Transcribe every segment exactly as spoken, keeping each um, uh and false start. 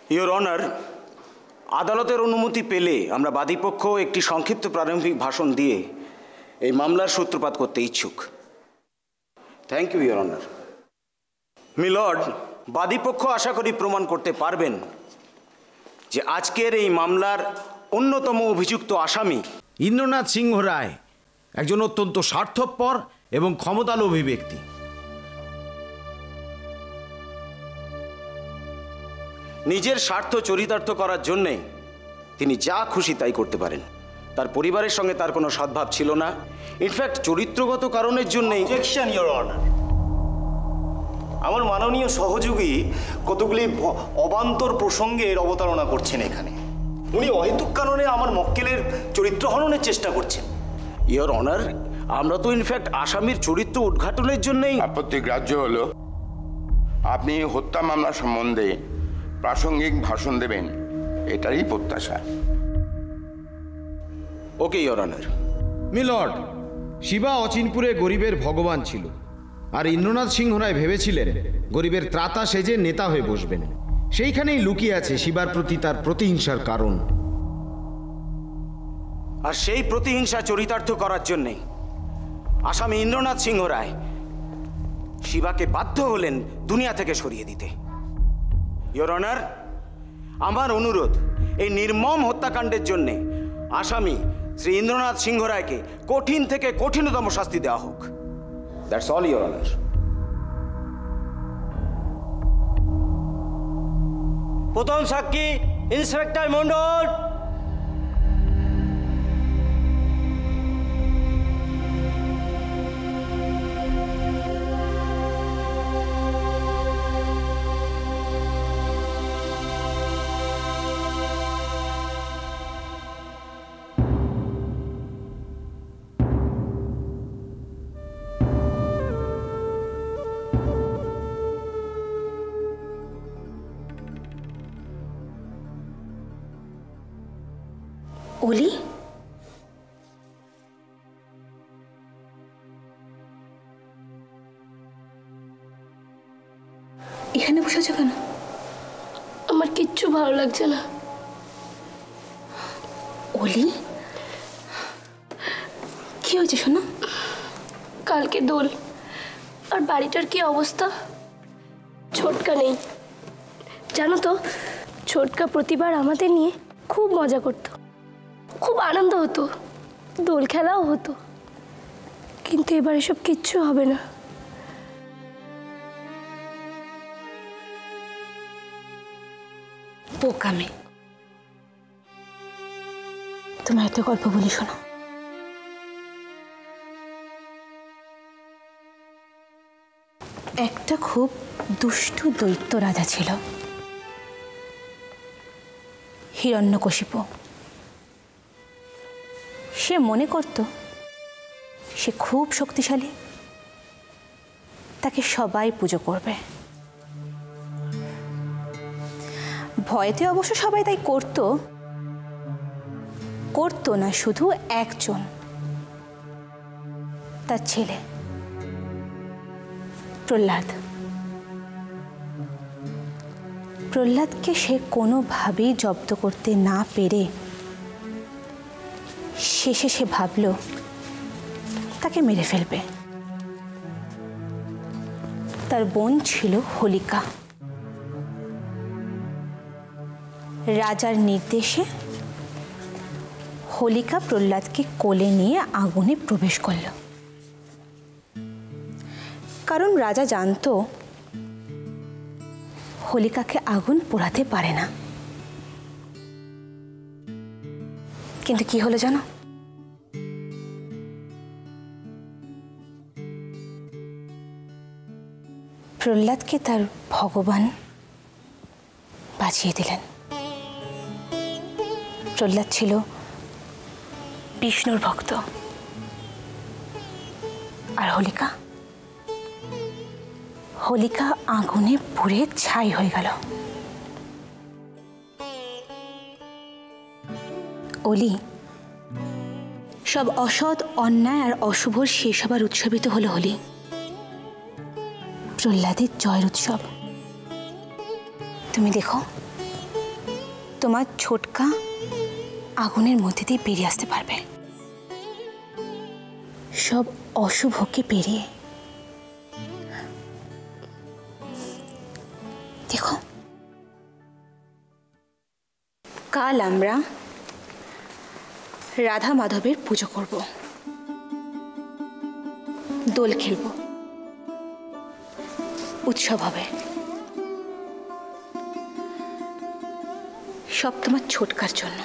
Your honour, আদালতের অনুমতি পেলে আমরা বাদীপক্ষ একটি সংক্ষিপ্ত প্রারম্ভিক ভাষণ দিয়ে এই মামলার সূত্রপাত করতে ইচ্ছুক। Thank you your honour. Milord, বাদীপক্ষ আশা করি প্রমাণ করতে পারবেন যে আজকের এই মামলার অন্যতম অভিযুক্ত আসামি ইন্দ্রনাথ সিংহ রায় একজন অত্যন্ত স্বার্থপর এবং ক্ষমতালোভী ব্যক্তি। নিজের স্বার্থ চরিতার্থ করার জন্যে তিনি যা খুশি তাই করতে পারেন। তার পরিবারের সঙ্গে তার কোনো সদ্ভাব ছিল না। ইনফ্যাক্ট চরিত্রগত কারণের জন্যই। Objection your honour. আমার মাননীয় সহযোগী কতগুলি অবান্তর প্রসঙ্গের অবতারণা করছেন এখানে। উনি অহেতুক কারণে আমার মক্কেলের চরিত্র হননের চেষ্টা করছেন। ইওর অনার, আমরা তো ইনফ্যাক্ট আসামির চরিত্র উদ্ঘাটনের জন্যই। আপত্তি গ্রাহ্য হলো আপনি হত্যা মামলা সম্বন্ধে প্রাসঙ্গিক ভাষণ দেবেন, এটারই প্রত্যাশা। Okay your honour. Milord, Shiba অচিনপুরে গরিবের ভগবান ছিল, আর ইন্দ্রনাথ সিংহ রায় ভেবেছিলেন গরিবের ত্রাতা সেজে নেতা হয়ে বসবেন। সেইখানেই লুকিয়ে আছে শিবার প্রতি তার প্রতিহিংসার কারণ। আর সেই প্রতিহিংসা চরিতার্থ করার জন্যে আসামি ইন্দ্রনাথ সিংহ রায় শিবাকে বাধ্য হলেন দুনিয়া থেকে সরিয়ে দিতে। ইওর অনার, আমার অনুরোধ, এই নির্মম হত্যাকাণ্ডের জন্যে আসামি শ্রী ইন্দ্রনাথ সিংহ রায়কে কঠিন থেকে কঠিনতম শাস্তি দেওয়া হোক। That's all your honour. প্রথম সাক্ষী ইন্সপেক্টর মন্ডল। অলি, এখানে বসেছো কেন? আমার কিচ্ছু ভালো লাগছে না। অলি, কি হয়েছে শোনো? কালকে দোল, আর বাড়িটার কি অবস্থা। ছোটকা নেই, জানো তো, ছোটকা প্রতিবার আমাদের নিয়ে খুব মজা করতো, খুব আনন্দ হতো, দোল খেলাও হতো। কিন্তু এবার এসব কিচ্ছু হবে না। বোকামে, তোমার একটা গল্প বলি শোনো। একটা খুব দুষ্টু দৈত্য রাজা ছিল, হিরণ্যকশিপু। সে মনে করত সে খুব শক্তিশালী, তাকে সবাই পুজো করবে। ভয়তে অবশ্য সবাই তাই করত করত না শুধু একজন, তার ছেলে প্রহ্লাদ। প্রহ্লাদকে সে কোনোভাবেই জব্দ করতে না পেরে শেষে সে ভাবল তাকে মেরে ফেলবে। তার বোন ছিল হোলিকা। রাজার নির্দেশে হোলিকা প্রহ্লাদকে কোলে নিয়ে আগুনে প্রবেশ করল। কারণ রাজা জানতো হোলিকাকে আগুন পোড়াতে পারে না। কিন্তু কি হলো জানো? প্রহ্লাদকে তার ভগবান বাঁচিয়ে দিলেন। প্রহ্লাদ ছিল বিষ্ণুর ভক্ত, আর হোলিকা হোলিকা আগুনে পুড়ে ছাই হয়ে গেল। অলি, সব অসৎ, অন্যায় আর অশুভর শেষ হবার উৎসবিত হলো হোলি, প্রহ্লাদের জয়ের উৎসব। তুমি দেখো তোমার ছোটকা আগুনের মধ্যে দিয়ে বেরিয়ে আসতে পারবে, সব অশুভকে পেরিয়ে। দেখো, কাল আমরা রাধা মাধবের পুজো করব, দোল খেলব, উৎসব হবে। সব তোমার ছোটকার জন্য।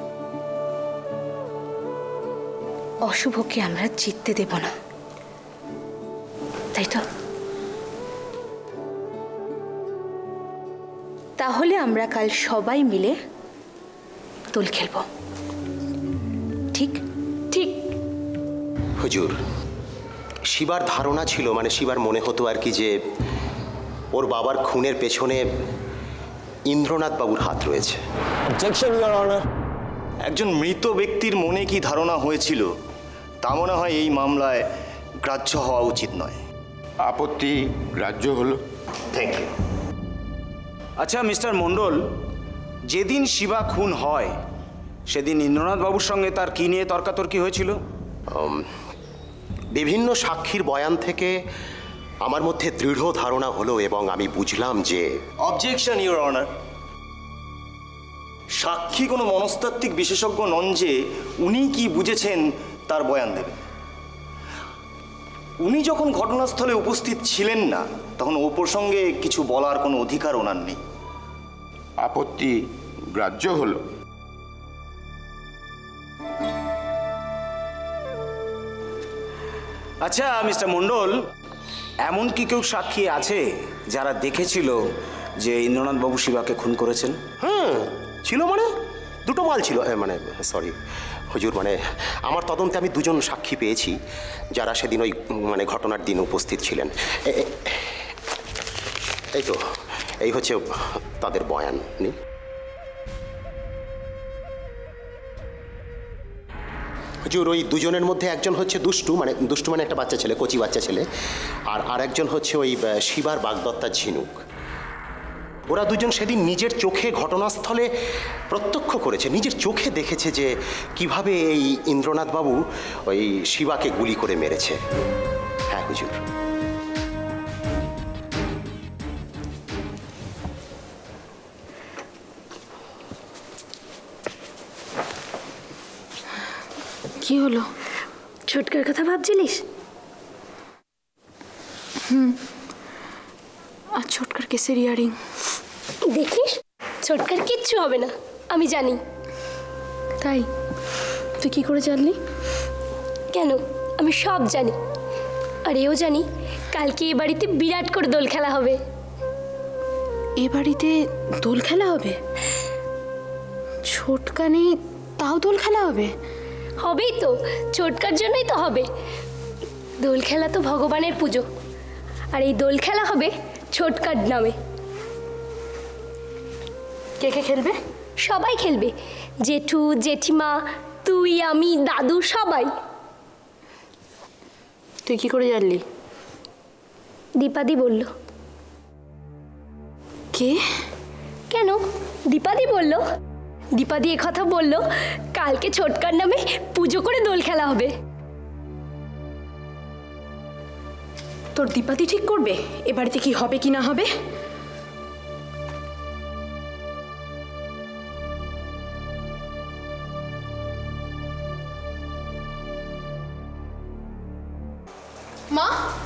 অশুভকে আমরা জিততে দেব না, তাই তো? তাহলে আমরা কাল সবাই মিলে দোল খেলব, ঠিক? ঠিক। হুজুর, শিবার ধারণা ছিল, মানে শিবার মনে হতো আর কি, যে ওর বাবার খুনের পেছনে ইন্দ্রনাথ বাবুর হাত রয়েছে। Objection, your honour. একজন মৃত ব্যক্তির মনে কি ধারণা হয়েছিল তা মনে হয় এই মামলায় গ্রাহ্য হওয়া উচিত নয়। আপত্তি গ্রাহ্য হলো। Thank you. আচ্ছা মিস্টার মণ্ডল, যেদিন শিবা খুন হয় সেদিন ইন্দ্রনাথ বাবুর সঙ্গে তার কি নিয়ে তর্কাতর্কি হয়েছিল? বিভিন্ন সাক্ষীর বয়ান থেকে আমার মধ্যে দৃঢ় ধারণা হলো এবং আমি বুঝলাম যে অবজেকশন, ইওর অনার। সাক্ষী কোনো মনস্তাত্ত্বিক বিশেষজ্ঞ নন যে উনি কি বুঝেছেন তার বয়ান দেবেন। উনি যখন ঘটনাস্থলে উপস্থিত ছিলেন না, তখন ও প্রসঙ্গে কিছু বলার কোনো অধিকার ওনার নেই। আপত্তি গ্রাহ্য হলো। আচ্ছা মিস্টার মণ্ডল, এমন কি কেউ সাক্ষী আছে যারা দেখেছিল যে ইন্দ্রনাথ বাবু শিবাকে খুন করেছেন? হ্যাঁ ছিল, মানে দুটো মাল ছিল, এ, মানে সরি হুজুর, মানে আমার তদন্তে আমি দুজন সাক্ষী পেয়েছি যারা সেদিন ওই মানে ঘটনার দিন উপস্থিত ছিলেন। এ- এ- এই তো, এই হচ্ছে তাদের বয়ান। নি হুজুর, ওই দুজনের মধ্যে একজন হচ্ছে দুষ্টু, মানে দুষ্টু মানে একটা বাচ্চা ছেলে, কচি বাচ্চা ছেলে, আর আরেকজন হচ্ছে ওই আহ, শিবার বাগদত্তা ঝিনুক। ওরা দুজন সেদিন নিজের চোখে ঘটনাস্থলে প্রত্যক্ষ করেছে, নিজের চোখে দেখেছে যে কিভাবে এই ইন্দ্রনাথ বাবু ওই শিবাকে গুলি করে মেরেছে। হ্যাঁ হুজুর। কি হলো? ছোটকার কথা ভাবছিলিস? আর ছোটকার কেসের ইয়ারিং দেখিস, ছোটকার কিচ্ছু হবে না, আমি জানি। তাই? তুই কি করে জানলি? কেন, আমি সব জানি। আর এও জানি কালকে এ বাড়িতে বিরাট করে দোল খেলা হবে। এ বাড়িতে দোল খেলা হবে? ছোটকা নেই তাও দোল খেলা হবে? হবেই তো, ছোটকার জন্যই তো হবে। দোল খেলা তো ভগবানের পুজো, আর এই দোল খেলা হবে ছোটকার নামে। কে কে খেলবে? সবাই খেলবে, জেঠু, জেঠিমা, তুই, আমি, দাদু, সবাই। তুই কি করে জানলি? দীপাদি বলল। কে? কেন, দীপাদি বলল। দীপাদি এ কথা বলল কালকে ছোটকার নামে পুজো করে দোল খেলা হবে। তোর দীপাতি ঠিক করবে এ বাড়িতে কি হবে কি না হবে? মা,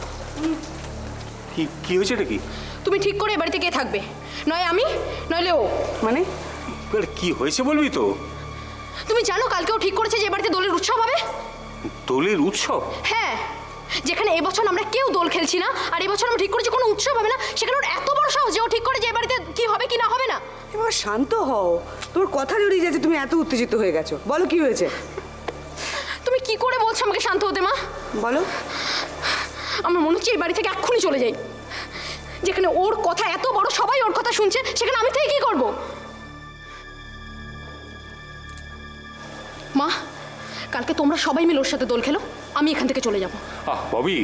কি কি হয়েছে এটা? কি তুমি ঠিক করে এ বাড়িতে কে থাকবে? নয় আমি, নইলে ও। মানে কি হয়েছে বলবি তো? তুমি জানো কালকেও ঠিক করেছে যে এ বাড়িতে দোলের উৎসব হবে। দোলের উৎসব? হ্যাঁ, যেখানে এবছর আমরা কেউ দোল খেলছি না, আর এবছর আমরা ঠিক করেছি কোনো উৎসব হবে না, সেখানে ওর এত বড় সাহস যে ও ঠিক করে যে এ বাড়িতে কি হবে কি না হবে না। এবার শান্ত হও, তোর কথা জড়িয়ে যাচ্ছে, তুমি এত উত্তেজিত হয়ে গেছো। বলো কি হয়েছে? তুমি কি করে বলছো আমাকে শান্ত হতে মা? বলো। আমার মনে হচ্ছে এই বাড়ি থেকে এক্ষুনি চলে যাই। যেখানে ওর কথা এত বড়, সবাই ওর কথা শুনছে, সেখানে আমি থেকে কি করব? মা, কালকে তোমরা সবাই মিলে ওর সাথে দোল খেলো, আমি এখান থেকে চলে যাব। আহ ববি,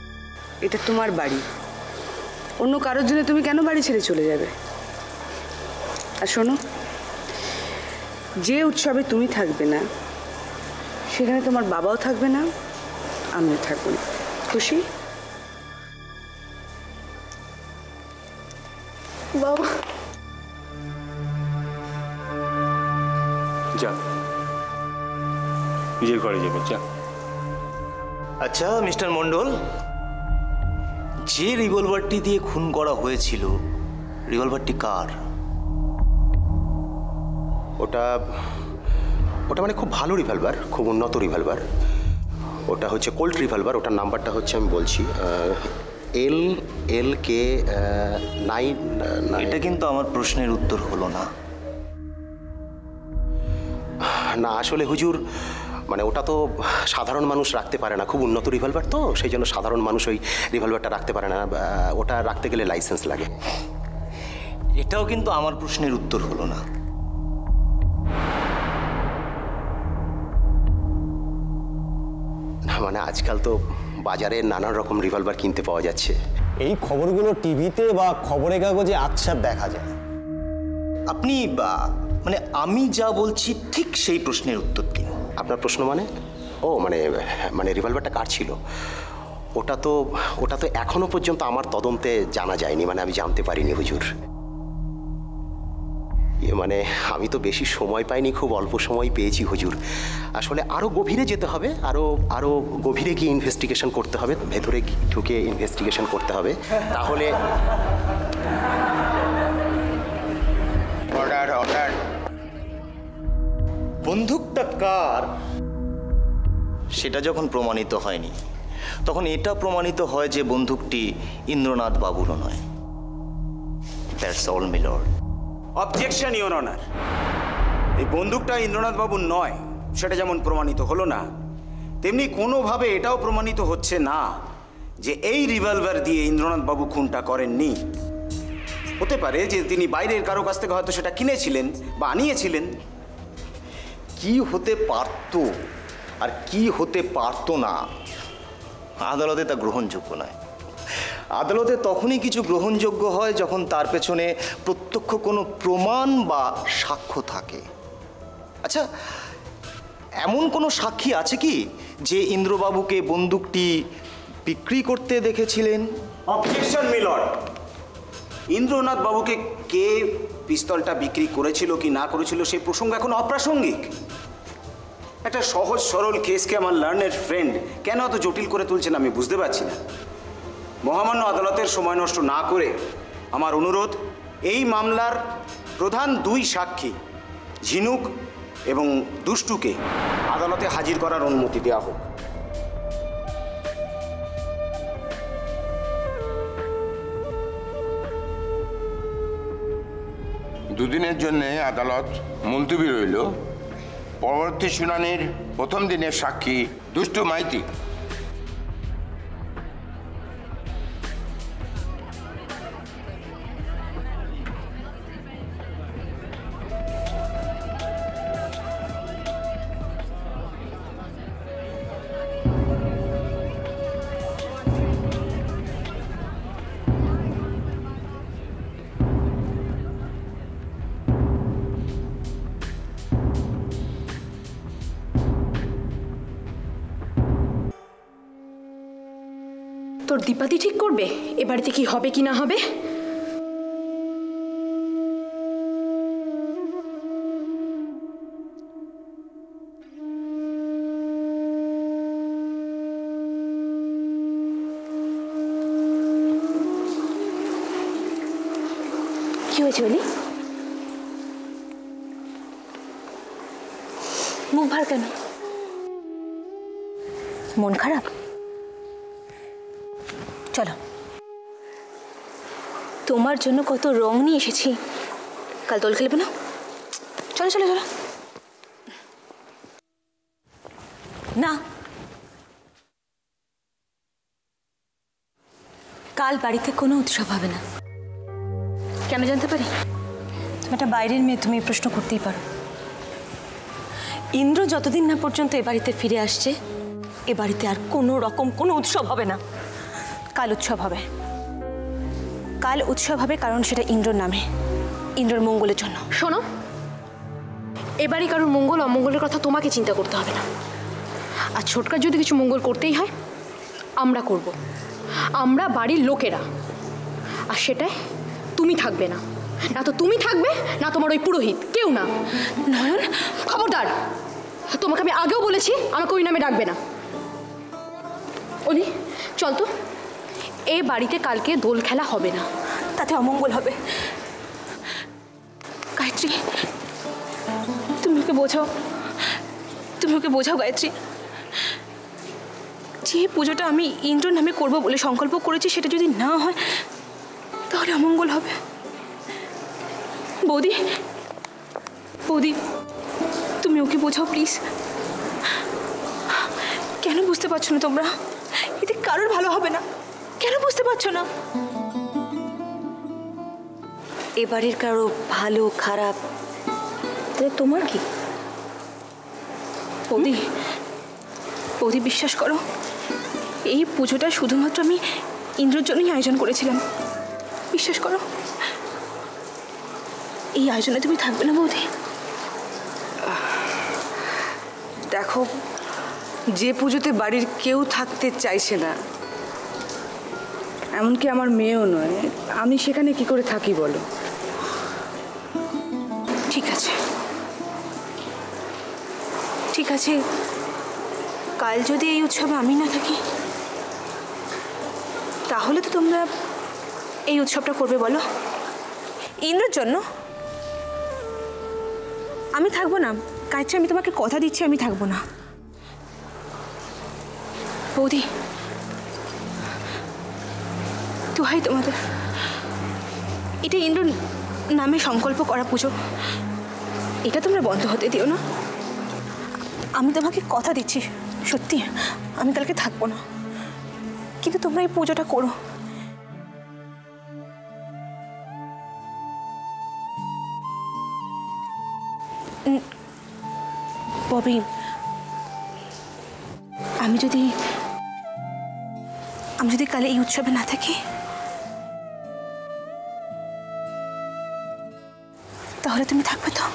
এটা তোমার বাড়ি, অন্য কারোর জন্য তুমি কেন বাড়ি ছেড়ে চলে যাবে? আর শোনো, যে উৎসবে তুমি থাকবে না সেখানে তোমার বাবাও থাকবে না, আমিও থাকবো না। খুশি? বাবা, যা নিজের ঘরে যাবে, যা। আচ্ছা মিস্টার মণ্ডল, যে রিভলভারটি দিয়ে খুন করা হয়েছিল, রিভলভারটি কার? ওটা ওটা মানে খুব ভালো রিভলভার, খুব উন্নত রিভলভার। ওটা হচ্ছে কোল্ট রিভলভার। ওটার নাম্বারটা হচ্ছে, আমি বলছি, এল এল কে নাইন। এটা কিন্তু আমার প্রশ্নের উত্তর হলো না। না আসলে হুজুর, মানে ওটা তো সাধারণ মানুষ রাখতে পারে না, খুব উন্নত রিভলভার তো, সেই জন্য সাধারণ মানুষ ওই রিভলভারটা রাখতে পারে না। ওটা রাখতে গেলে লাইসেন্স লাগে। এটাও কিন্তু আমার প্রশ্নের উত্তর হলো না। না মানে আজকাল তো বাজারে নানান রকম রিভলভার কিনতে পাওয়া যাচ্ছে। এই খবরগুলো টিভিতে বা খবরের কাগজে আকছাপ দেখা যায়। আপনি বা মানে আমি যা বলছি ঠিক সেই প্রশ্নের উত্তর দিন। আপনার প্রশ্ন মানে? ও মানে মানে রিভলভারটা কার ছিল? ওটা তো ওটা তো এখনো পর্যন্ত আমার তদন্তে জানা যায়নি, মানে আমি জানতে পারিনি হুজুর। ইয়ে মানে আমি তো বেশি সময় পাইনি, খুব অল্প সময় পেয়েছি হুজুর। আসলে আরও গভীরে যেতে হবে, আরও আরও গভীরে গিয়ে ইনভেস্টিগেশন করতে হবে, ভেতরে ঢুকে ইনভেস্টিগেশন করতে হবে, তাহলে। Order order. বন্দুকটা কার সেটা যখন প্রমাণিত হয়নি, তখন এটা প্রমাণিত হয় যে বন্দুকটি ইন্দ্রনাথ বাবুরও নয়। That's all my lord. Objection your honour. এই বন্দুকটা ইন্দ্রনাথ বাবুর নয় সেটা যেমন প্রমাণিত হলো না, তেমনি কোনোভাবে এটাও প্রমাণিত হচ্ছে না যে এই রিভলভার দিয়ে ইন্দ্রনাথ বাবু খুনটা করেননি। হতে পারে যে তিনি বাইরের কারো কাছ থেকে হয়তো সেটা কিনেছিলেন বা আনিয়েছিলেন। কি হতে পারত আর কি হতে পারত না, আদালতে তা গ্রহণযোগ্য নয়। আদালতে তখনই কিছু গ্রহণযোগ্য হয় যখন তার পেছনে প্রত্যক্ষ কোনো প্রমাণ বা সাক্ষ্য থাকে। আচ্ছা, এমন কোনো সাক্ষী আছে কি যে ইন্দ্রবাবুকে বন্দুকটি বিক্রি করতে দেখেছিলেন? Objection milord. ইন্দ্রনাথ বাবুকে কে পিস্তলটা বিক্রি করেছিল কি না করেছিল সেই প্রসঙ্গ এখন অপ্রাসঙ্গিক। একটা সহজ সরল কেসকে আমার লার্নের ফ্রেন্ড কেন এত জটিল করে তুলছেন আমি বুঝতে পারছি না। মহামান্য আদালতের সময় নষ্ট না করে আমার অনুরোধ, এই মামলার প্রধান দুই সাক্ষী ঝিনুক এবং দুষ্টুকে আদালতে হাজির করার অনুমতি দেওয়া হোক। দুদিনের জন্য আদালত মুলতবি রইল। পরবর্তী শুনানির প্রথম দিনের সাক্ষী দুষ্টু মাইতি। তোর দীপাতি ঠিক করবে এ বাড়িতে কি হবে কি না হবে। কি হয়েছে বলি? মুখ ভার কেন? মন খারাপ? চলো, তোমার জন্য কত রং নিয়ে এসেছি, কাল দোল খেলবে না? চলো চলো চলো। না, কাল বাড়িতে কোনো উৎসব হবে না। কেন জানতে পারি? তুমি একটা বাইরের মেয়ে, তুমি এই প্রশ্ন করতেই পারো। ইন্দ্র যতদিন না পর্যন্ত এ বাড়িতে ফিরে আসছে, এ বাড়িতে আর কোনো রকম কোনো উৎসব হবে না। কাল উৎসব হবে, কাল উৎসব হবে, কারণ সেটা ইন্দ্রর নামে। ইন্দ্রর মঙ্গলের জন্য। শোনো, এবারই কারোর মঙ্গল অমঙ্গলের কথা তোমাকে চিন্তা করতে হবে না। আর ছোটকার যদি কিছু মঙ্গল করতেই হয় আমরা করব, আমরা বাড়ির লোকেরা। আর সেটাই তুমি থাকবে না, না তো তুমি থাকবে না তোমার ওই পুরোহিত, কেউ না। নয়ন, খবরদার, তোমাকে আমি আগেও বলেছি আমাকে ওই নামে ডাকবে না। অলি চল তো, এ বাড়িতে কালকে দোল খেলা হবে না, তাতে অমঙ্গল হবে। গায়ত্রী, তুমি ওকে বোঝাও, তুমি ওকে বোঝাও গায়ত্রী। যে পুজোটা আমি ইন্দ্র নামে করব বলে সংকল্প করেছি সেটা যদি না হয় তাহলে অমঙ্গল হবে। বৌদি, বৌদি, তুমি ওকে বোঝাও প্লিজ। কেন বুঝতে পারছো না তোমরা? এতে কারোর ভালো হবে না। কেন বুঝতে পারছো না? এবারের কারো ভালো খারাপ তাহলে তোমার কি? বৌদি, বৌদি বিশ্বাস করো, এই পুজোটা শুধুমাত্র আমি ইন্দ্রর জন্যই আয়োজন করেছিলাম। বিশ্বাস করো, এই আয়োজনে তুমি থাকবে না বৌদি? দেখো, যে পুজোতে বাড়ির কেউ থাকতে চাইছে না, এমনকি আমার মেয়েও নয়, আমি সেখানে কি করে থাকি বলো? ঠিক আছে, ঠিক আছে, কাল যদি এই উৎসবে আমি না থাকি তাহলে তো তোমরা এই উৎসবটা করবে বলো ইন্দ্রর জন্য? আমি থাকবো না গায়ত্রী, আমি তোমাকে কথা দিচ্ছি আমি থাকবো না। বৌদি, দোহাই তোমাদের, এটা ইন্দ্র নামে সংকল্প করা পুজো, এটা তোমরা বন্ধ হতে দিও না। আমি তোমাকে কথা দিচ্ছি, সত্যি আমি কালকে থাকবো না, কিন্তু তোমরা এই পুজোটা করো। ববি, আমি যদি আমি যদি কালে এই উৎসবে না থাকি তাহলে তুমি থাকবে তো?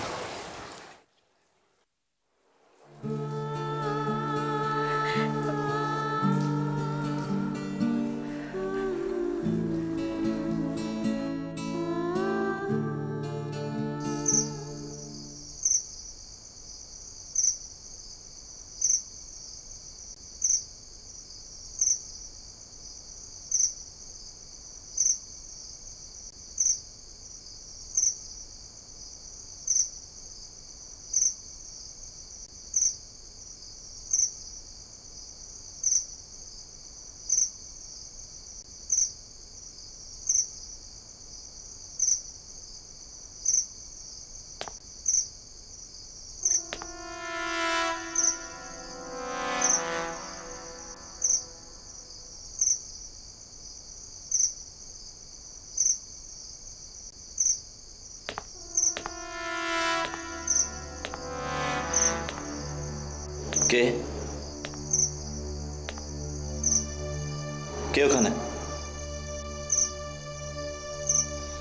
কে কে ওখানে?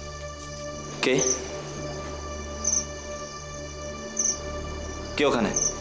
কে কে ওখানে?